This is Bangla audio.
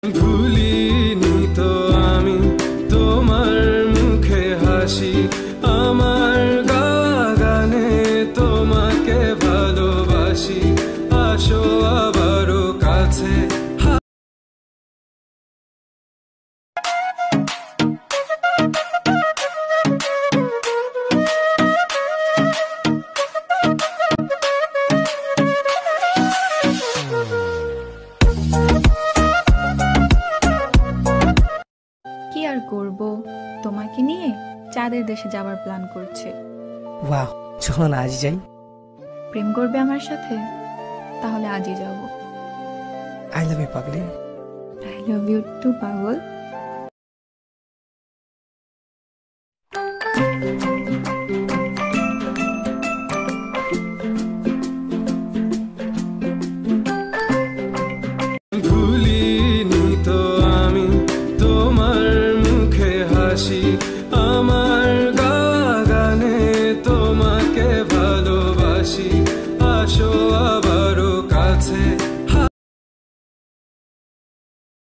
ভুলিনি তো আমি তোমার মুখে হাসি, আমার গাওয়া গানে তোমাকে ভালোবাসি, আসো আবারও কাছে। কি আর করব, তোমাকে নিয়ে চাঁদের দেশে যাবার প্ল্যান করছে। ওয়াও, চলো না আজ যাই। প্রেম করবে আমার সাথে? তাহলে আজই যাব। আই লাভ ইউ পাগলি। আই লাভ ইউ টু পাগল। ভুলিনি তো আমি তোমার মুখে হাসি,